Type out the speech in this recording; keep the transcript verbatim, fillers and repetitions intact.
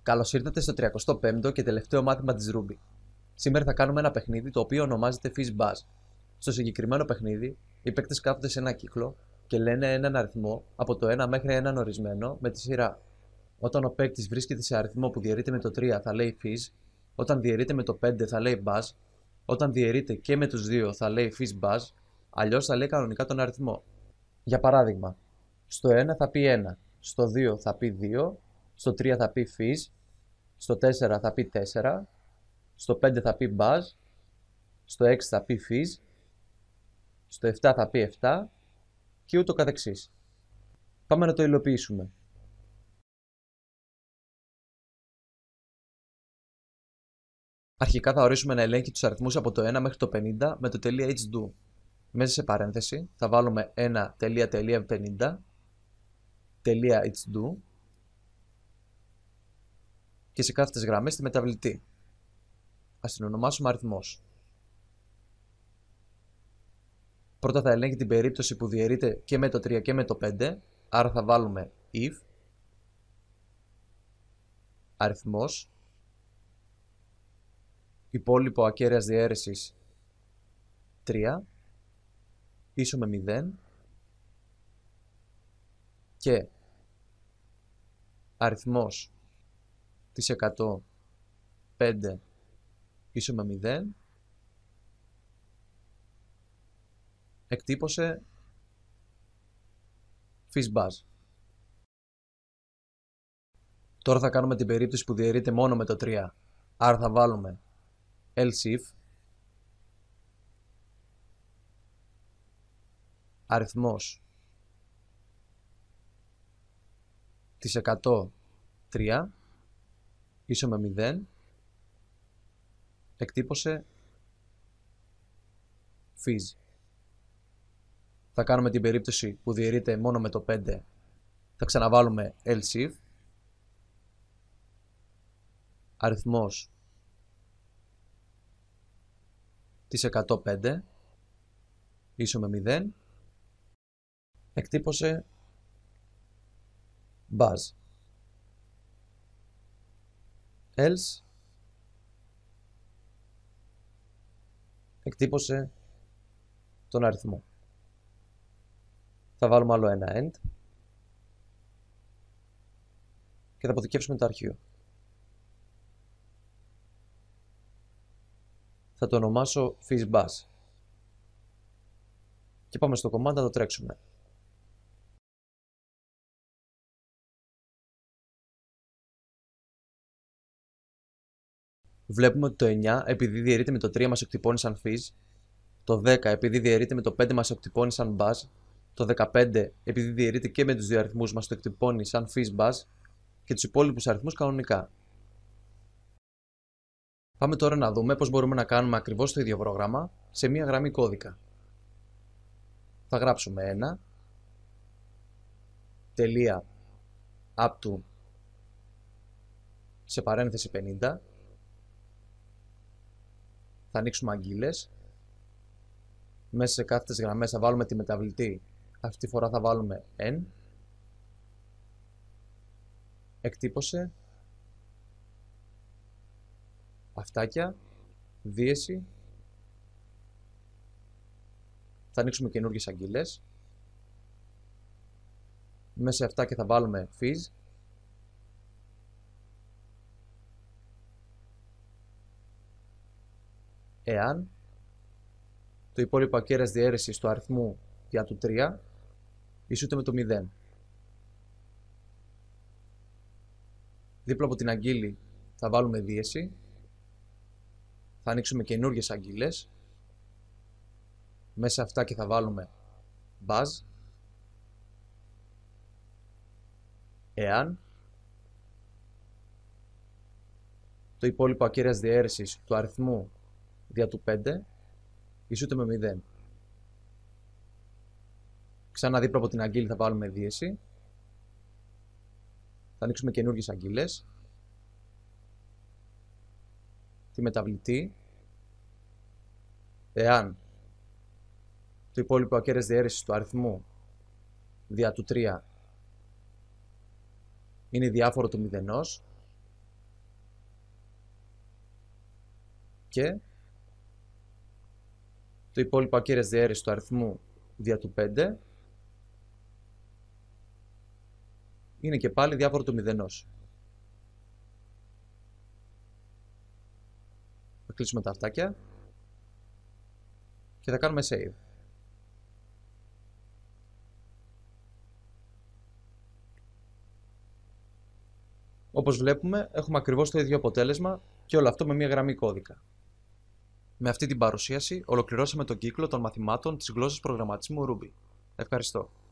Καλώς ήρθατε στο τριακοστό πέμπτο και τελευταίο μάθημα της Ruby. Σήμερα θα κάνουμε ένα παιχνίδι το οποίο ονομάζεται Fizz Buzz. Στο συγκεκριμένο παιχνίδι, οι παίκτες κάθονται σε ένα κύκλο και λένε έναν αριθμό από το ένα μέχρι έναν ορισμένο με τη σειρά. Όταν ο παίκτης βρίσκεται σε αριθμό που διαιρείται με το τρία θα λέει Fizz, όταν διαιρείται με το πέντε θα λέει Buzz, όταν διαιρείται και με τους δύο θα λέει Fizz Buzz, αλλιώς θα λέει κανονικά τον αριθμό. Για παράδειγμα, στο ένα θα πει ένα, στο δύο θα πει δύο, στο τρία θα πει Fizz, στο τέσσερα θα πει τέσσερα, στο πέντε θα πει Buzz, στο έξι θα πει Fizz, στο επτά θα πει επτά και ούτω καθεξής. Πάμε να το υλοποιήσουμε. Αρχικά θα ορίσουμε να ελέγχει τους αριθμούς από το ένα μέχρι το πενήντα με το .hdo. Μέσα σε παρένθεση θα βάλουμε ένα τελεία τελεία πενήντα τελεία hdo και σε κάθετες γραμμές τη μεταβλητή. Ας την ονομάσουμε αριθμός. Πρώτα θα ελέγχει την περίπτωση που διαιρείται και με το τρία και με το πέντε, άρα θα βάλουμε if αριθμός υπόλοιπο ακέραιας διαίρεσης τρία ίσο με μηδέν και αριθμός της εκατό πέντε ίσο με μηδέν εκτύπωσε Fizz Buzz. Τώρα θα κάνουμε την περίπτωση που διαιρείται μόνο με το τρία, άρα θα βάλουμε else if αριθμός της εκατό τρία ίσο με μηδέν εκτύπωσε Fizz. Θα κάνουμε την περίπτωση που διαιρείται μόνο με το πέντε, θα ξαναβάλουμε else if αριθμός της εκατό πέντε ίσο με μηδέν εκτύπωσε Buzz. Else εκτύπωσε τον αριθμό. Θα βάλουμε άλλο ένα end και θα αποθηκεύσουμε το αρχείο. Θα το ονομάσω Fizz Buzz και πάμε στο command να το τρέξουμε. Βλέπουμε ότι το εννιά επειδή διαιρείται με το τρία μας εκτυπώνει σαν Fizz, το δέκα επειδή διαιρείται με το πέντε μας εκτυπώνει σαν Buzz, το δεκαπέντε επειδή διαιρείται και με τους δύο αριθμούς μας το εκτυπώνει σαν Fizz Buzz και τους υπόλοιπους αριθμούς κανονικά. Πάμε τώρα να δούμε πώς μπορούμε να κάνουμε ακριβώς το ίδιο πρόγραμμα σε μία γραμμή κώδικα. Θα γράψουμε ένα τελεία up to σε παρένθεση πενήντα, θα ανοίξουμε αγγείλες, μέσα σε κάθετες γραμμές θα βάλουμε τη μεταβλητή, αυτή τη φορά θα βάλουμε n, εκτύπωσε, αυτάκια, δίεση, θα ανοίξουμε καινούργιες αγγείλες, μέσα σε αυτά και θα βάλουμε Fizz, εάν το υπόλοιπο ακέραιας διαίρεσης του αριθμού δια του τρία ισούται με το μηδέν. Δίπλα από την αγγείλη θα βάλουμε δίεση, θα ανοίξουμε καινούργιες αγγείλες, μέσα σε αυτά και θα βάλουμε Buzz, εάν το υπόλοιπο ακέραιας διαίρεσης του αριθμού δια του πέντε ισούται με μηδέν. Ξανά δίπλα από την αγγείλη θα βάλουμε δίεση, θα ανοίξουμε καινούργιες αγγείλες, τη μεταβλητή, εάν το υπόλοιπο ακέραιας διαίρεσης του αριθμού δια του τρία είναι διάφορο του μηδενός, και το υπόλοιπο ακέραιες διαίρεση του αριθμού δια του πέντε είναι και πάλι διάφορο του μηδενός. Θα κλείσουμε τα αυτάκια και θα κάνουμε save. Όπως βλέπουμε, έχουμε ακριβώς το ίδιο αποτέλεσμα και όλο αυτό με μια γραμμή κώδικα. Με αυτή την παρουσίαση ολοκληρώσαμε τον κύκλο των μαθημάτων της γλώσσας προγραμματισμού Ruby. Ευχαριστώ.